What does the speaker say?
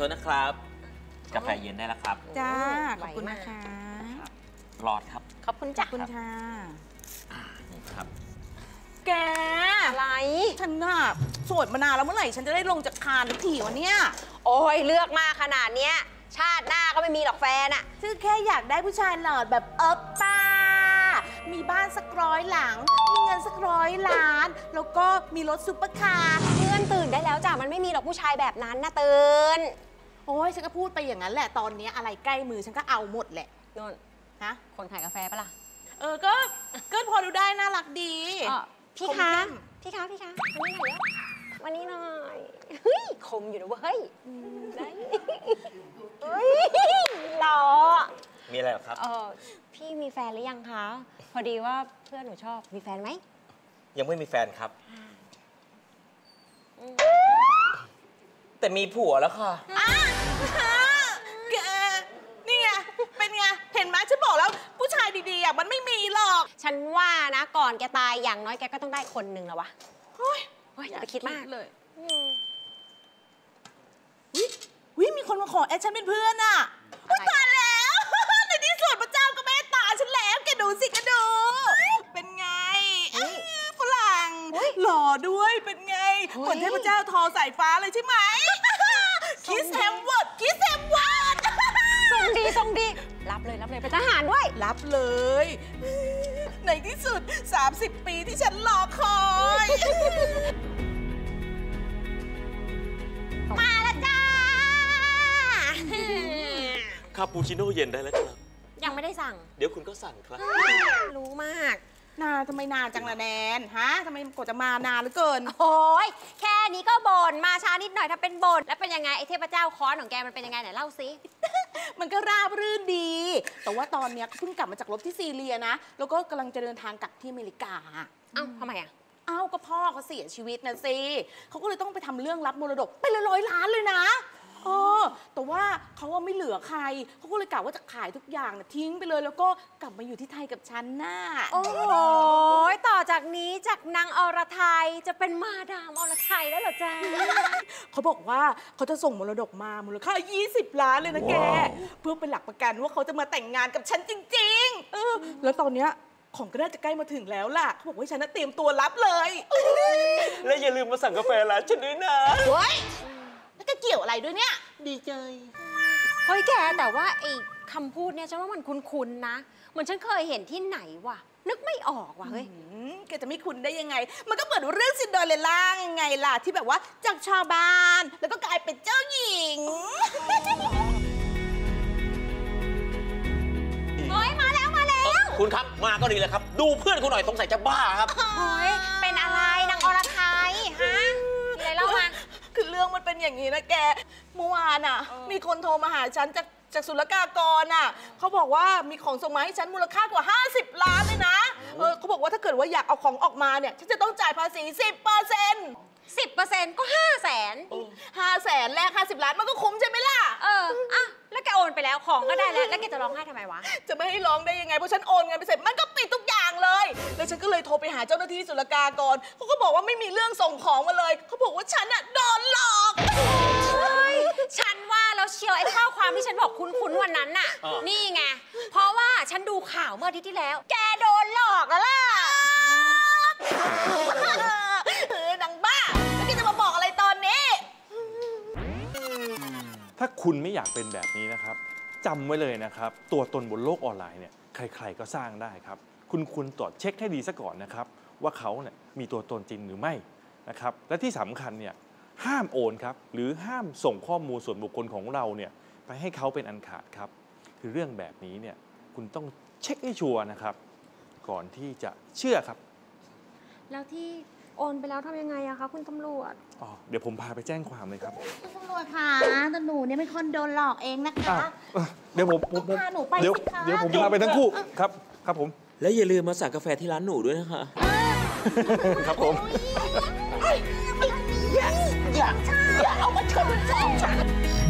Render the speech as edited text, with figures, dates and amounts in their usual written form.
ษนะครับกาแฟเย็นได้แล้วครับจ้าขอบคุณนะคะรอดครับขอบคุณจ้าขอบคุณค่ะนี่ครับแกอะไรฉันน่ะโสดมานานแล้วเมื่อไหร่ฉันจะได้ลงจากคานทุกทีวะเนี่ยโอ้ยเลือกมาขนาดเนี้ยชาติหน้าก็ไม่มีหรอกแฟนอะคือแค่อยากได้ผู้ชายหล่อแบบป้ามีบ้านสัก100 หลังมีเงินสัก100 ล้านแล้วก็มีรถซุปเปอร์คาร์เพื่อนตื่นได้แล้วจ้ะมันไม่มีหรอกผู้ชายแบบนั้นนะตื่นโอ้ยฉันก็พูดไปอย่างนั้นแหละตอนนี้อะไรใกล้มือฉันก็เอาหมดแหละนนฮะคนขายกาแฟปะล่ะก็พอดูได้น่ารักดีพี่คะวันนี้หน่อยเฮ้ยคมอยู่นะเว้ยได้เฮ้ยหล่อมีอะไรหรอครับพี่มีแฟนหรือยังคะพอดีว่าเพื่อนหนูชอบมีแฟนไหมยังไม่มีแฟนครับแต่มีผัวแล้วค่ะแกนี่ไงเป็นไงเห็นไหมฉันบอกแล้วผู้ชายดีๆมันไม่มีหรอกฉันว่านะก่อนแกตายอย่างน้อยแกก็ต้องได้คนหนึ่งแล้ววะอย่าไปคิดมากเลยวิมีคนมาขอแอดฉันเป็นเพื่อนอ่ะตายแล้วในที่สุดพระเจ้าก็เมตตาฉันแล้วแกดูสิแกดูเป็นไงฝรั่งหล่อด้วยเป็นไงเหมือนเทพเจ้าทอสายฟ้าเลยใช่ไหมคิสแฮมเวิร์ดทรงดีรับเลยเป็นทหารด้วยรับเลยในที่สุด30 ปีที่ฉันรอคอยมาแล้วจ้าคาปูชิโน่เย็นได้แล้วครับยังไม่ได้สั่งเดี๋ยวคุณก็สั่งครับรู้มากทำไมนานจังละแนนฮะทำไมกว่าจะมานานเหลือเกินโอ้ยแค่นี้ก็บ่นมาช้านิดหน่อยถ้าเป็นบ่นแล้วเป็นยังไงไอ้เทพเจ้าค้อนของแกมันเป็นยังไงไหนเล่าซิมันก็ราบรื่นดีแต่ว่าตอนนี้เพิ่งกลับมาจากรบที่ซีเรียนะแล้วก็กำลังจะเดินทางกลับที่อเมริกาทำไมก็พ่อเขาเสียชีวิตนะสิเขาก็เลยต้องไปทำเรื่องรับมรดกเป็น100 ล้านเลยนะแต่ว่าเขาไม่เหลือใครเขาก็เลยกล่าวว่าจะขายทุกอย่างนะทิ้งไปเลยแล้วก็กลับมาอยู่ที่ไทยกับฉันน่ะโอ้ยต่อจากนี้จากนางอรไทยจะเป็นมาดามอรไทยแล้วเหรอจ๊ะเขาบอกว่าเขาจะส่งมรดกมามูลค่า20 ล้านเลยนะแกเพื่อเป็นหลักประกันว่าเขาจะมาแต่งงานกับฉันจริงๆแล้วตอนเนี้ยของก็น่าจะใกล้มาถึงแล้วล่ะเขาบอกว่าฉันน่ะเตรียมตัวรับเลยและอย่าลืมมาสั่งกาแฟร้านฉันด้วยนะเฮ้ยแล้วก็เกี่ยวอะไรด้วยเนี่ยดีใจเฮ้ยแกแต่ว่าไอ้คำพูดเนี่ยฉันว่ามันคุ้นๆนะเหมือนฉันเคยเห็นที่ไหนวะนึกไม่ออกว่ะเฮ้ยแกจะไม่คุ้นได้ยังไงมันก็เหมือนเรื่องซินเดอเรลล่ายังไงล่ะที่แบบว่าจากชาวบ้านแล้วก็กลายเป็นเจ้าหญิงเฮ้ยมาแล้วคุณครับมาก็ดีเลยครับดูเพื่อนคุณหน่อยสงสัยจะบ้าครับเฮ้ยเป็นอะไรนางอรไทยฮะมีอะไรเล่ามาคือเรื่องมันเป็นอย่างนี้นะแกเมื่อวานมีคนโทรมาหาฉันจากศุลกากรเขาบอกว่ามีของส่งมาให้ฉันมูลค่ากว่า50 ล้านเลยนะเขาบอกว่าถ้าเกิดว่าอยากเอาของออกมาเนี่ยฉันจะต้องจ่ายภาษี 10% ก็ 500,000แลก50 ล้านมันก็คุ้มใช่ไหมล่ะแล้วแกโอนไปแล้วของก็ได้แล้วแกจะร้องไห้ทำไมวะจะไม่ให้ร้องได้ยังไงเพราะฉันโอนเงินไปเสร็จมันก็ปิดทุกอย่างเลยแล้วฉันก็เลยโทรไปหาเจ้าหน้าที่ศุลกากรเขาก็บอกว่าไม่มีเรื่องส่งของมาเลยเขาบอกว่าฉันโดนหลอกฉันว่าแล้วเชียวไอ้ข้อความที่ฉันบอกคุ้นๆวันนั้นน่ะนี่ไงเพราะว่าฉันดูข่าวเมื่ออาทิตย์ที่แล้วแกโดนหลอกแล้วล่ะนางบ้าแล้วแกจะมาบอกอะไรตอนนี้ถ้าคุณไม่อยากเป็นแบบนี้นะครับจำไว้เลยนะครับตัวตนบนโลกออนไลน์เนี่ยใครๆก็สร้างได้ครับคุณควรตรวจเช็คให้ดีซะก่อนนะครับว่าเขาเนี่ยมีตัวตนจริงหรือไม่นะครับและที่สำคัญเนี่ยห้ามโอนครับหรือห้ามส่งข้อมูลส่วนบุคคลของเราเนี่ยไปให้เขาเป็นอันขาดครับคือเรื่องแบบนี้เนี่ยคุณต้องเช็คให้ชัวร์นะครับก่อนที่จะเชื่อครับแล้วที่โอนไปแล้วทำยังไงอะคะคุณตำรวจเดี๋ยวผมพาไปแจ้งความเลยครับคุณตำรวจค่ะแต่หนูเนี่ยเป็นคนโดนหลอกเองนะคะเดี๋ยวผมพาหนูไปสิคะเดี๋ยวผมพาไปทั้งคู่ครับผมและอย่าลืมมาสั่งกาแฟที่ร้านหนูด้วยนะคะครับผมอย่าเอามาชนฉัน